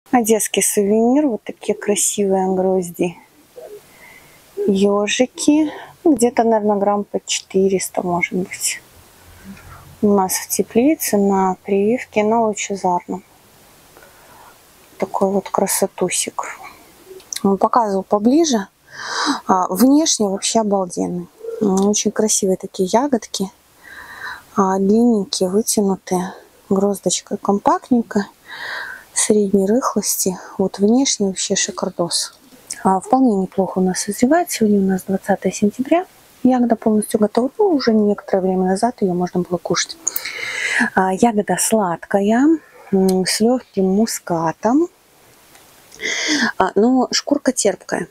Одесский сувенир. Вот такие красивые грозди. Ежики. Где-то, наверное, грамм по 400, может быть. У нас в теплице на прививке на Лучезарном. Такой вот красотусик. Он показывал поближе. Внешне вообще обалденный. Очень красивые такие ягодки. Длинненькие, вытянутые. Гроздочка компактненькая. Средней рыхлости. Вот внешне вообще шикардос. Вполне неплохо у нас созревает. Сегодня у нас 20 сентября. Ягода полностью готова. Ну, уже некоторое время назад ее можно было кушать. Ягода сладкая, с легким мускатом. Но шкурка терпкая.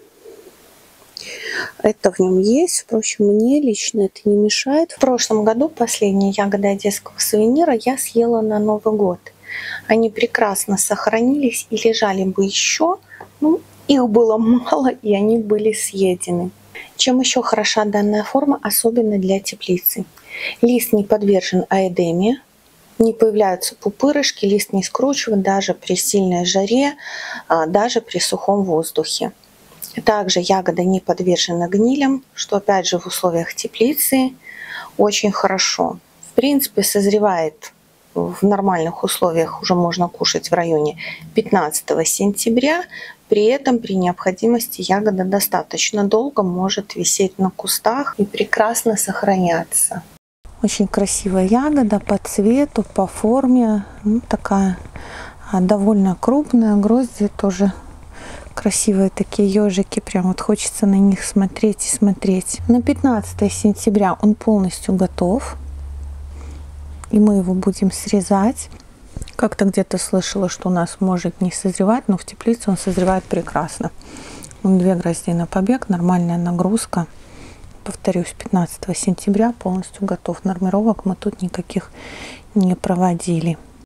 Это в нем есть. Впрочем, мне лично это не мешает. В прошлом году последние ягоды одесского сувенира я съела на Новый год. Они прекрасно сохранились и лежали бы еще. Ну, их было мало, и они были съедены. Чем еще хороша данная форма, особенно для теплицы? Лист не подвержен аэдеме, не появляются пупырышки, лист не скручивает даже при сильной жаре, даже при сухом воздухе. Также ягода не подвержена гнилям, что опять же в условиях теплицы очень хорошо. В принципе, созревает в нормальных условиях, уже можно кушать в районе 15 сентября. При этом при необходимости ягода достаточно долго может висеть на кустах и прекрасно сохраняться. Очень красивая ягода по цвету, по форме. Ну, такая довольно крупная. Грозди тоже красивые такие ежики. Прям вот хочется на них смотреть и смотреть. На 15 сентября он полностью готов. И мы его будем срезать. Как-то где-то слышала, что у нас может не созревать, но в теплице он созревает прекрасно. 2 грозди на побег, нормальная нагрузка. Повторюсь, 15 сентября полностью готов. Нормировок мы тут никаких не проводили.